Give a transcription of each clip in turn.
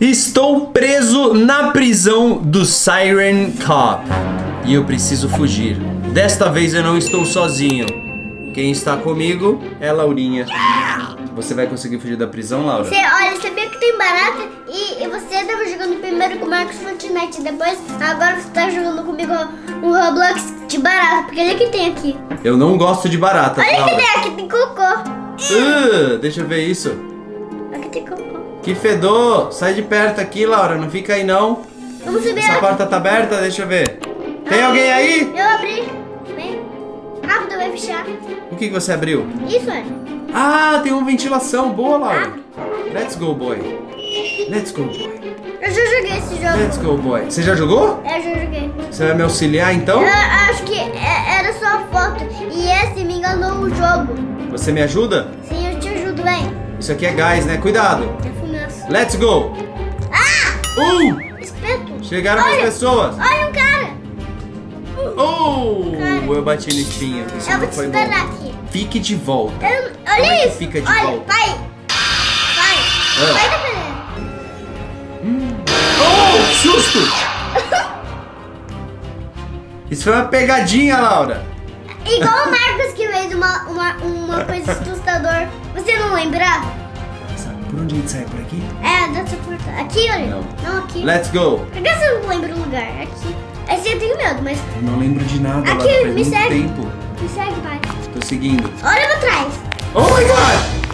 Estou preso na prisão do Siren Cop e eu preciso fugir. Desta vez eu não estou sozinho. Quem está comigo é a Laurinha. Você vai conseguir fugir da prisão, Laura? Olha, sabia que tem barata e você estava jogando primeiro com o Marcos Fortnite, depois agora você está jogando comigo um Roblox de barata, porque olha que tem aqui. Eu não gosto de barata, olha Laura. Aqui tem cocô. Deixa eu ver isso. Aqui tem cocô. Que fedor! Sai de perto aqui, Laura, não fica aí não. Vamos subir. Essa porta tá aberta, deixa eu ver. Tem alguém aí? Eu abri. Vem. Rápido, vai fechar. O que você abriu? Isso, olha. Ah, tem uma ventilação. Boa, Laura. Let's go, boy. Let's go, boy. Eu já joguei esse jogo. Let's go, boy. Você já jogou? Eu já joguei. Você vai me auxiliar, então? Eu acho que era só a foto. E esse me enganou o jogo. Você me ajuda? Sim, eu te ajudo, vem. Isso aqui é gás, né? Cuidado. É fumaça. Let's go. Espeto. Chegaram mais pessoas. Olha um cara. Cara. Eu bati no espinho. Isso Eu não vou te foi esperar bom. aqui. Fique de volta. Olha Como é que isso. fica de olha, volta? Vai. Vai da Susto! Isso foi uma pegadinha, Laura. Igual o Marcos que fez uma coisa assustadora. Você não lembra? Por onde a gente sai? Por aqui? É, dessa porta. Aqui, olha. Não, aqui. Let's go. Por que você não lembra o lugar? Aqui. Aí eu tenho medo, mas... Eu não lembro de nada, Aqui, Laura. Faz me muito segue. tempo. Me segue, pai. Tô seguindo. Olha pra trás. Oh my God!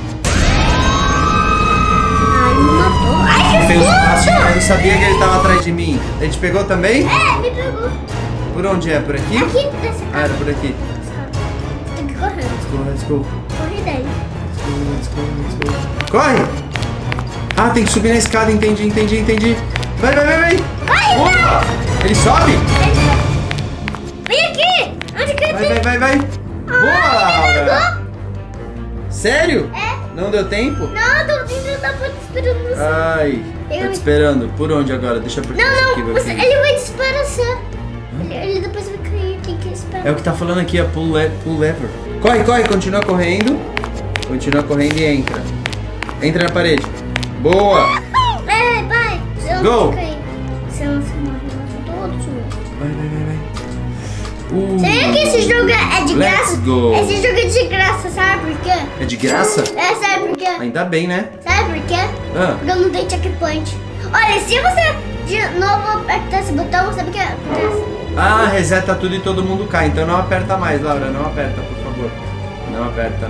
Ai, me matou. Ai, que Fez um passo, susto! eu não sabia que ele tava atrás de mim. A gente pegou também? É, me pegou. Por onde é? Por aqui? Aqui, dessa Ah, casa. era por aqui. Você tem que correr. Let's go. Corre daí. Corre! Ah, tem que subir na escada, entendi. Vai. Vai, Opa! Ele sobe? Vem aqui. Onde que ele tem? Vai. Boa, Laura! Sério? É. Não deu tempo? Não, tô tentando dar pra te esperando você. Ai, tá te esperando. Por onde agora? Deixa eu apertar isso aqui. Não, ele vai te esperar só. Ele depois vai cair, tem que esperar. É o que tá falando aqui, a pull lever. Corre, continua correndo. Continua correndo e entra. Entra na parede. Boa! Vai. Go! Se eu não se morre, todos Vai. Sabia que esse jogo é de Let's graça? go. Esse jogo é de graça, sabe por quê? É de graça? Sabe por quê? Ainda bem, né? Sabe por quê? Porque eu não dei checkpoint. Olha, se você de novo apertar esse botão, sabe o que acontece? Ah, reseta tudo e todo mundo cai. Então não aperta mais, Laura. Não aperta, por favor. Não aperta.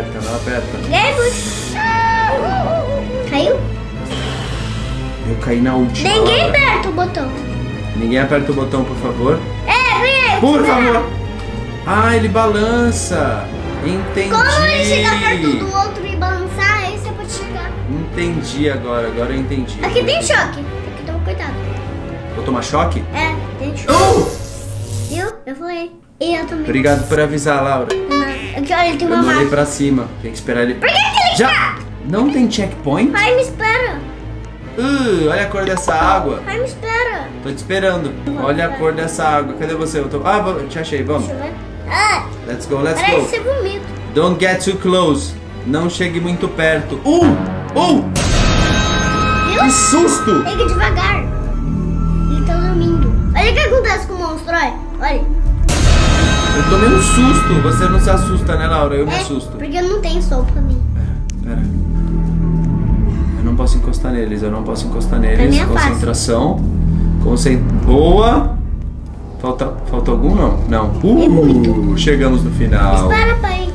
Caiu? Eu caí na última. Ninguém Laura. aperta o botão. Ninguém aperta o botão, por favor. Vem aí. Por favor. Ah, ele balança. Entendi. Como ele chegar perto do outro e balançar, aí você pode chegar. Entendi agora eu entendi. Aqui tem choque. Tem que tomar cuidado. Vou tomar choque? Tem choque. Viu? Eu falei. E eu também. Obrigado por avisar, Laura. Aqui, olha, ele tem uma Eu não olhei máquina. pra cima. Tem que esperar ele. Por que ele Já! Não tem checkpoint? Vai, me espera. Olha a cor dessa água. Vai, me espera. Tô te esperando. Olha a cor dessa água. Cadê você? Te achei, vamos. Deixa eu ver. Let's go. Parece ser bonito. Don't get too close. Não chegue muito perto. Viu? Que susto! Pega devagar. Ele tá dormindo. Olha o que acontece com o monstro, olha. Eu tomei um susto. Você não se assusta, né, Laura? Eu me assusto. Porque eu não tenho som pra mim. Pera. Eu não posso encostar neles. Pra mim é fácil. Concentração. Boa. Falta algum? Não. Chegamos no final. Espera, pai.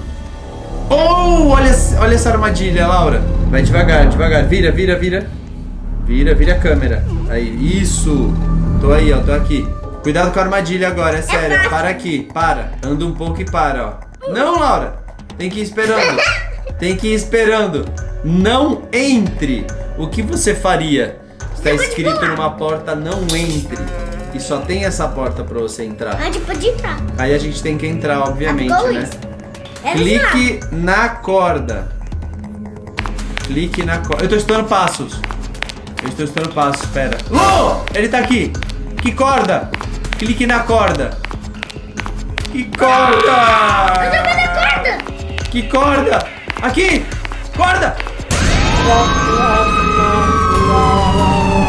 Olha essa armadilha, Laura. Vai devagar. Vira a câmera. Aí, isso. Tô aí, ó. Tô aqui. Cuidado com a armadilha agora, é sério. fácil. Para aqui, para. Anda um pouco e para, ó. Não, Laura. Tem que ir esperando. Não entre. O que você faria? Está escrito numa porta, não entre. E só tem essa porta pra você entrar. A gente pode entrar. Aí a gente tem que entrar, obviamente, né? Clique na corda. Eu tô estudando passos. Pera. Ele tá aqui. Que corda? Clique na corda. Que corda? Eu tô vendo a corda. Que corda? Aqui. Corda.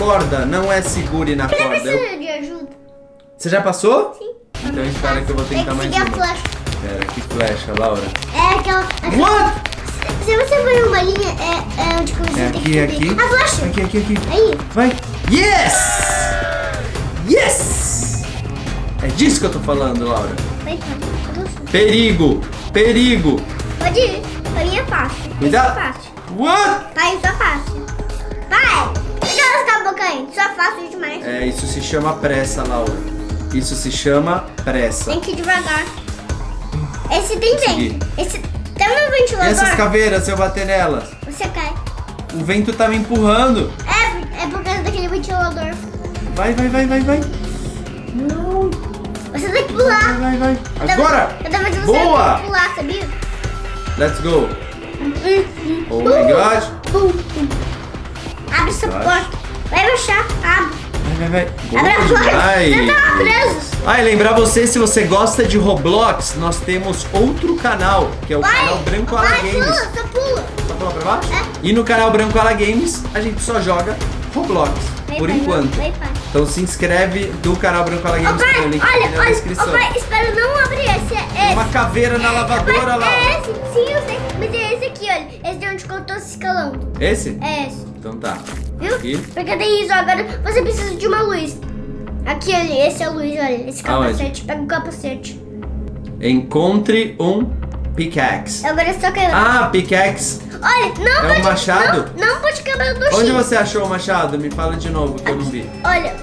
corda, não é segure na Você corda. precisa de ajuda? Você já passou? Sim. Então espera que eu vou tentar mais Tem que uma. seguir a flecha. Pera, que flecha, Laura. É aquela... What? Se você for uma linha, é onde que você É tem que aqui, subir. aqui. A flecha. Aqui. Aí. Vai. Yes! Yes! É disso que eu tô falando, Laura. Vai, cadê o som? Perigo! Perigo! Pode ir. Pra mim é fácil. Cuidado. Isso é fácil. What? Pai, isso é fácil. Pai, por que elas acabam caindo? Isso é fácil demais. É, isso se chama pressa, Laura. Isso se chama pressa. Tem que ir devagar. Esse tem Consegui. vento. Esse tem um E ventilador. essas caveiras, se eu bater nelas? Você cai. O vento tá me empurrando. É por causa daquele ventilador. Vai. Não. Você tem que pular. Vai. Agora! Eu tava dizendo Boa! você tem que pular, sabia? Let's go. Oh my gosh. Abre essa Gosh. porta. Vai baixar. Abre. Vai. Abre a Boa porta. demais. Você tava preso. Ah, e lembrar você, se você gosta de Roblox, nós temos outro canal, que é o canal Branco Ala Vai, Games. só pula. Só pular pra baixo? É. E no canal Branco Ala Games, a gente só joga Roblox, por Vai, enquanto. vai. Então se inscreve do canal Branco Ala Games, tem o link aqui na descrição. pai, espera, não abre esse. É Tem uma esse. caveira na lavadora lá. É esse, sim, eu sei. Mas é esse aqui, olha. Esse de onde que eu tô se escalando. Esse? É esse. Então tá. Viu? Aqui. Porque tem isso, agora você precisa de uma luz. Aqui, olha, esse é a luz, olha. Esse capacete. Pega o capacete. Encontre um pickaxe. Agora é só quebrar. Ah, pickaxe. Olha, não É um pode... machado? Não pode quebrar do X. Onde você achou o machado? Me fala de novo que eu não vi. Olha.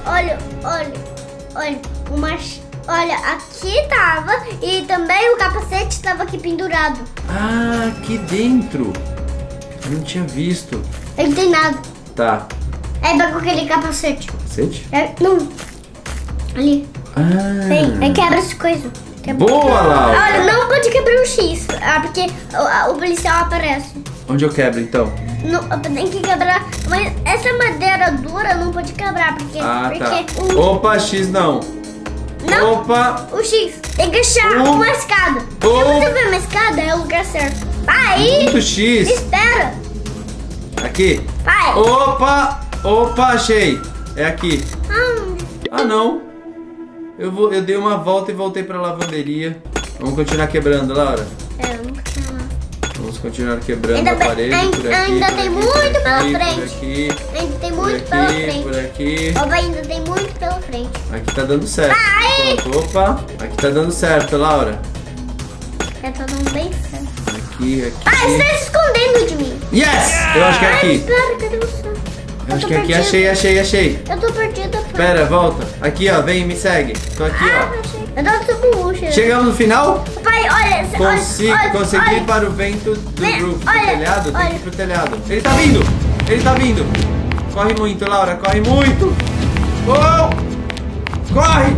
O machado. Olha, aqui tava e também o capacete tava aqui pendurado. Ah, aqui dentro. Eu não tinha visto. Ele não tem nada. Tá. Aí pega aquele capacete. Sente? Não. Ali. Ah. Vem, aí quebra essa coisa. Quebra. Boa, Laura. Olha, não pode quebrar o X. Porque o policial aparece. Onde eu quebro então? Não, tem que quebrar. Mas essa madeira dura não pode quebrar. Porque, Ah, tá. porque Opa, X não. Não. Opa. O X tem que achar uma escada. Se você ver uma escada, é o lugar certo. Pai! Muito X. Espera! Aqui. Pai! Opa, achei. É aqui. Ah, não. Eu dei uma volta e voltei pra lavanderia. Vamos continuar quebrando, Laura. Eu nunca tinha lá. Vamos continuar quebrando Ainda a parede por aqui. ainda por tem aqui, muito por pela aqui, frente. Por aqui. Ainda tem Por muito pela aqui, frente. por aqui. Opa, ainda tem muito pela frente. Aqui tá dando certo. Vai! Pronto, opa. Aqui tá dando certo, Laura. É todo bem certo. Aqui. Pai, você tá se escondendo de mim. Yes! Eu acho que é Ai, aqui. espera, cadê você? Eu acho que é aqui. Achei. Eu tô perdida. pai. Espera, volta. Aqui, ó. Vem, me segue. Tô aqui, ó. Achei. Eu tô sobre o luxo. Chegamos no final? Pai, olha. Consegui ir para o vento do Vem, roof. Do olha, telhado? Tem olha. que ir pro telhado. Ele tá vindo. Corre muito, Laura. Corre muito. Oh! Corre!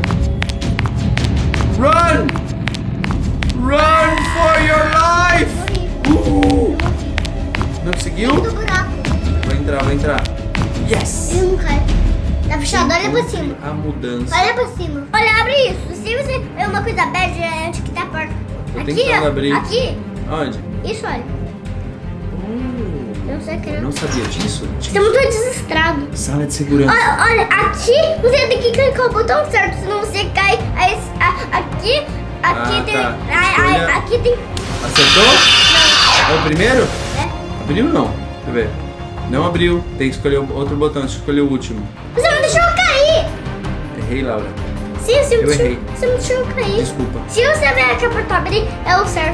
Run! Run for your life! Não conseguiu? Do buraco. Vou entrar. Yes! Ele não cai. Tá fechado, olha pra cima. A mudança. Olha pra cima. Olha, abre isso. Se você ver uma coisa aberta, é onde que tá a porta. Tô Aqui, tentando ó. abrir. Aqui. Onde? Isso, olha. Eu não sei o que era. Não sabia disso? Estamos todos desesperados. Sala de segurança. Olha, aqui você tem que clicar o botão certo, senão você cai. Aqui tem. tá. Escolha. Aqui tem. Acertou? É o primeiro? É. Abriu ou não? Deixa eu ver. Não abriu. Tem que escolher outro botão. Deixa eu escolher o último. Você não deixou eu cair. Errei, Laura. Sim, você Eu errei. Você não deixou eu cair. Desculpa. Se você ver que a porta abrir, é o certo.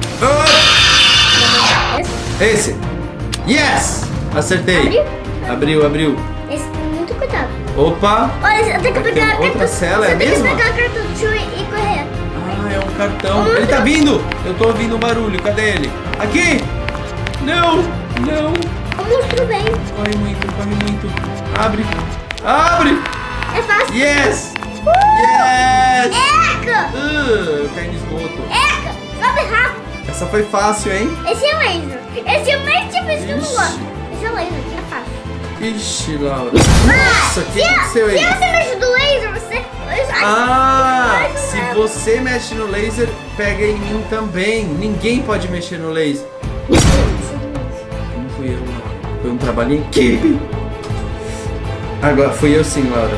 Esse. Yes! Acertei. Abriu. Esse tem muito cuidado. Opa. Olha, eu tenho que Aqui pegar a outra carta. cela, é Você tem que mesmo? pegar a carta do tio e correr. Ah, é um cartão. Ele tá vindo. Eu tô ouvindo um barulho. Cadê ele? Aqui. Não. O monstro vem. Corre muito. Abre. É fácil. Yes! Yes! Eca! Eu caí no esgoto. Eca! Sobe rápido. Essa foi fácil, hein? Esse é laser. Esse é o mais difícil que eu não Ixi. gosto. Esse é laser, que é fácil. Ixi, Laura. Nossa, o que aconteceu aí? Se você mexe do laser, você... Ah, Você se leva. você mexe no laser, pega em mim também. Ninguém pode mexer no laser. Não fui eu, não. Foi um trabalho em equipe. Agora fui eu sim, Laura.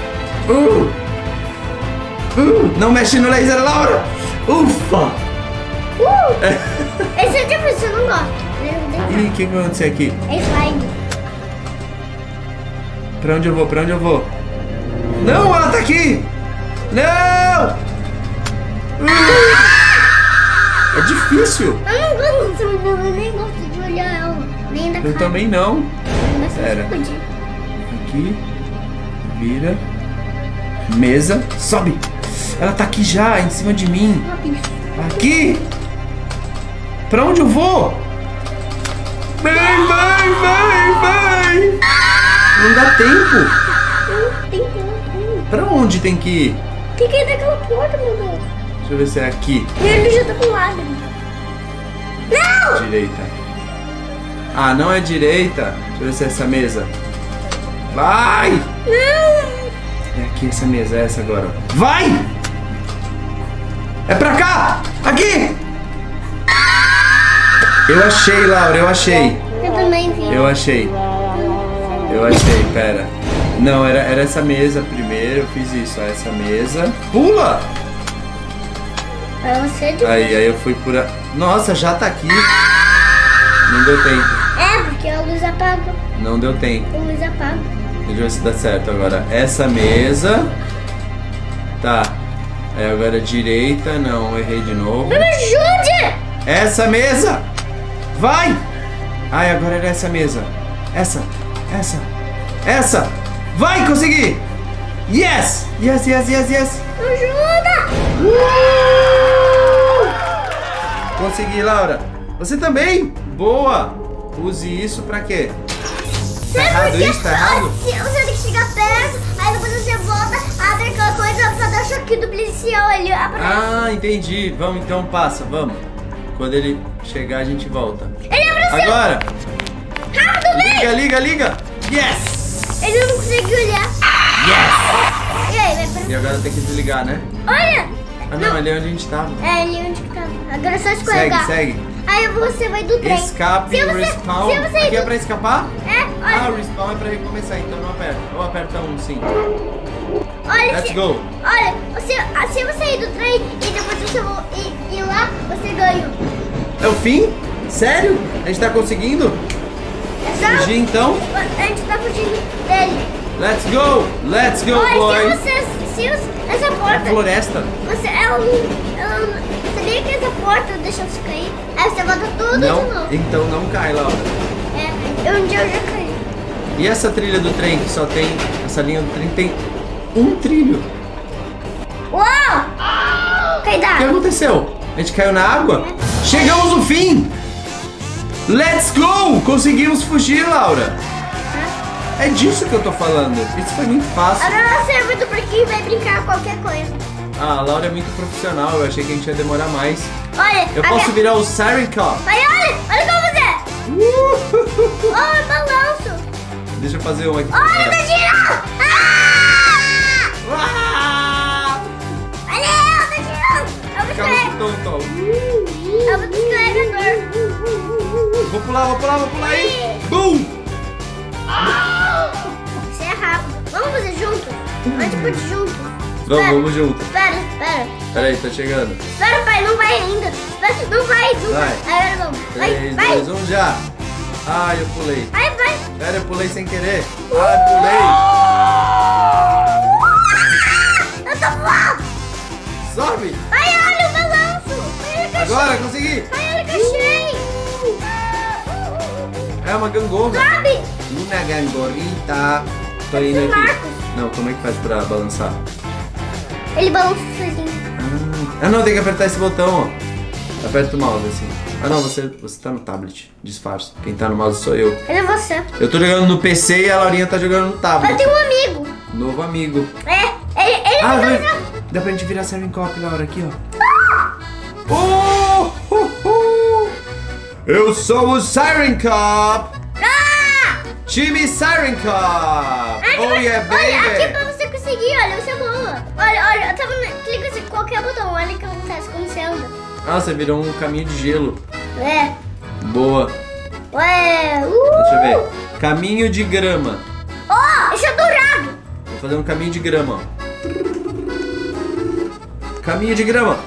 Não mexe no laser, Laura! Ufa! Esse é difícil, eu não gosto. Ih, o que vai acontecer aqui? É slide. Pra onde eu vou? Pra onde eu vou? Não, ela tá aqui! Não! É difícil. Eu não gosto dessa menina, eu nem gosto de olhar ela. Nem da cara. Eu também não. Mas Pera. eu podia. Aqui. Vira. Mesa. Sobe. Ela tá aqui já, em cima de mim. Aqui. Pra onde eu vou? Vem! Não dá tempo. Tem que ir. Pra onde tem que ir? Tem que ir daquela porta, meu Deus. Deixa eu ver se é aqui. Ele já tá pro lado. Não! Direita. Ah, não é direita. Deixa eu ver se é essa mesa. Vai! Não! É aqui essa mesa, é essa agora. Vai! É pra cá! Aqui! Eu achei, Laura, eu achei. Eu também vi. Eu achei, pera. Não, era essa mesa primeiro, eu fiz isso. Essa mesa. Pula! Pra você de Aí eu fui por... Nossa, já tá aqui. Não deu tempo. É, porque a luz apaga. Não deu tempo. A luz apaga. Deixa eu ver se dá certo agora. Essa mesa. Tá. Aí agora direita. Não, errei de novo. Me ajude! Essa mesa! Vai! Ai, agora era essa mesa. Essa. Vai, consegui! Yes! Yes! Ajuda! Consegui, Laura. Você também? Boa! Use isso pra quê? Tá errado isso? Tá errado? Você tem que chegar perto, aí depois você volta, abre aquela coisa pra dar choque do policial, ele aparece. Ah, entendi. Vamos então, passa, vamos. Quando ele chegar, a gente volta. Ele apareceu! Agora! Rápido, vem! Liga! Yes! Ele não conseguiu olhar. Yes! E aí, vai pra... E agora tem que desligar, né? Olha! Ah, não, ali é onde a gente tava. É ali onde que tava. Agora é só escorregar. Segue. Aí você vai do trem. Escape, Se você- respawn. se você- Aqui é pra escapar? É, Ah, olha. o respawn é pra recomeçar, então não aperta. Ou aperta um, sim. Olha, Let's go. Olha, se você ir do trem e depois você ir lá, você ganha. É o fim? Sério? A gente tá conseguindo? É só... Fugir então? A gente tá fugindo dele. Let's go, Olha, boy. se essa É porta... floresta. Ela sabia que essa porta deixou você cair? Aí você volta tudo de Não, novo. então não cai, Laura. É, um dia eu já caí. E essa trilha do trem que só tem... Essa linha do trem tem um trilho. Uau! O que Cuidado. aconteceu? A gente caiu na água? Chegamos no fim! Let's go! Conseguimos fugir, Laura. É disso que eu tô falando. Isso foi muito fácil. Agora você é muito porquinho e vai brincar qualquer coisa. Ah, a Laura é muito profissional. Eu achei que a gente ia demorar mais. Olha, Eu posso virar o Siren Cop. olha como você. Olha o balanço. Deixa eu fazer um aqui. Olha, tá girando. Ah! Olha, tá girando. Calma, tonto. É o descarregador. Vou pular aí. Boom! Você é rápido. Vamos fazer junto? A gente pode junto. Vamos junto. Espera. Peraí, tá chegando. Espera, pai, não vai ainda. Espera, não vai. Vai. Agora vamos. 3, Vai. 2, 1, já. Ai, eu pulei. Vai. Pera, eu pulei sem querer. Ai, pulei. Eu tô voando. Sobe. Vai, olha o balanço. Olha que Agora, consegui. olha que achei. É uma gangorra. Sobe. Uma gangorrita. Tô indo aqui. Marcos. Não, como é que faz pra balançar? Ele balança sozinho. Ah, não, tem que apertar esse botão, ó. Aperta o mouse assim. Ah, não, você tá no tablet. Disfarça. Quem tá no mouse sou eu. Ele é você. Eu tô jogando no PC e a Laurinha tá jogando no tablet. Eu tenho um amigo. Novo amigo. Ele Ah, vai vai. Dá pra gente virar Siren Cop, Laura, aqui, ó. Oh! Eu sou o Siren Cop! Time Siren Cop! Oh yeah, Olha, aqui baby! pra você conseguir, olha, você voa. Olha, eu tava clica assim, qualquer botão, olha o que acontece quando você anda. Ah, você virou um caminho de gelo. É. Boa. Ué. Deixa eu ver. Caminho de grama. Ó, esse é dourado. Vou fazer um caminho de grama, ó. Caminho de grama.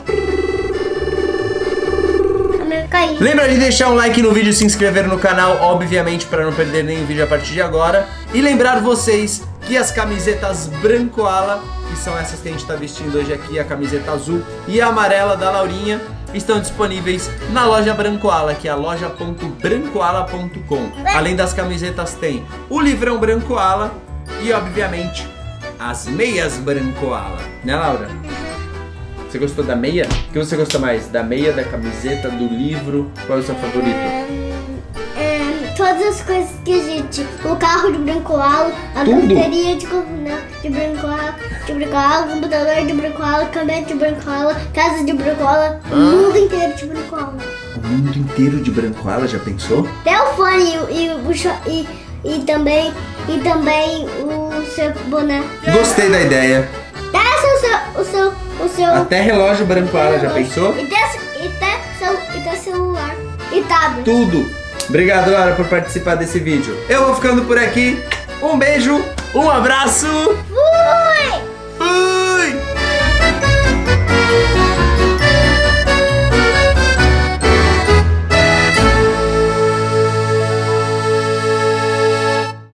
Caí. Lembra de deixar um like no vídeo e se inscrever no canal, obviamente, para não perder nenhum vídeo a partir de agora. E lembrar vocês que as camisetas Brancoala, que são essas que a gente tá vestindo hoje aqui, a camiseta azul e a amarela da Laurinha, estão disponíveis na loja Brancoala, que é a loja.brancoala.com. Além das camisetas tem o livrão Brancoala e, obviamente, as meias Brancoala. Né, Laura? Você gostou da meia? O que você gostou mais? Da meia, da camiseta, do livro? Qual é o seu favorito? Todas as coisas que a gente... O carro de Brancoala, a cafeteria de Brancoala, computador de Brancoala, caminhonete de Brancoala, casa de Brancoala, o mundo inteiro de Brancoala. O mundo inteiro de Brancoala, já pensou? Até o fone e também o seu boné. Gostei da ideia. O seu Até relógio Brancoala, já pensou? E até celular e tablet. Tudo. Obrigado, Laura, por participar desse vídeo. Eu vou ficando por aqui. Um beijo, um abraço.